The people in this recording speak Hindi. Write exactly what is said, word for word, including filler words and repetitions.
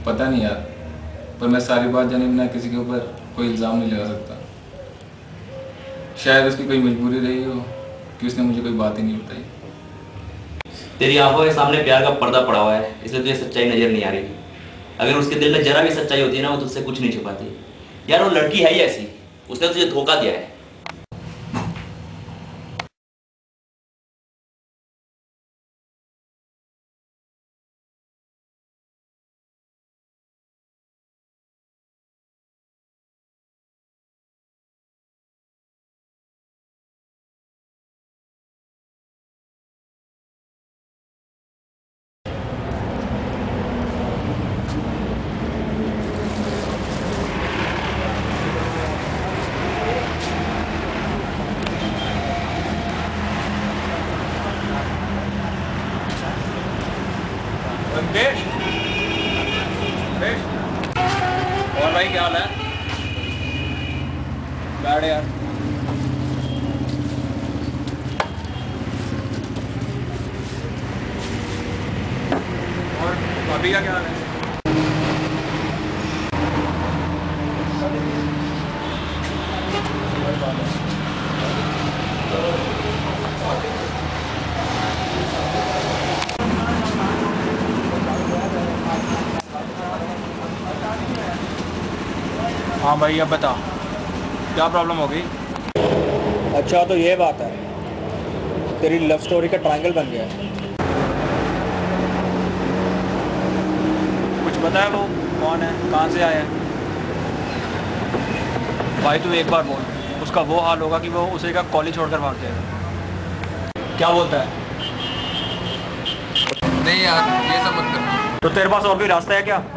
पता नहीं यार, पर मैं सारी बात जाने बिना किसी के ऊपर कोई इल्ज़ाम नहीं लगा सकता। शायद उसकी कोई मजबूरी रही हो कि उसने मुझे कोई बात ही नहीं बताई। तेरी आंखों के सामने प्यार का पर्दा पड़ा हुआ है, इसलिए तुझे सच्चाई नजर नहीं आ रही। अगर उसके दिल में जरा भी सच्चाई होती है ना, वो तुझसे कुछ नहीं छुपाती। यार वो लड़की है ही ऐसी, उसने तुझे धोखा दिया है। वेंकटेश, और भाई क्या हाल है? बैठ यार। और भाभी का क्या हाल है? हाँ भाई, अब बता क्या प्रॉब्लम हो गई? अच्छा तो ये बात है, तेरी लव स्टोरी का ट्रायंगल बन गया है। कुछ पता है वो कौन है, कहाँ से आया है? भाई तू एक बार बोल, उसका वो हाल होगा कि वो उसे का कॉलेज छोड़कर भाग जाएगा। क्या बोलता है? नहीं यार, ये सब मत कर। तो तेरे पास और कोई रास्ता है क्या?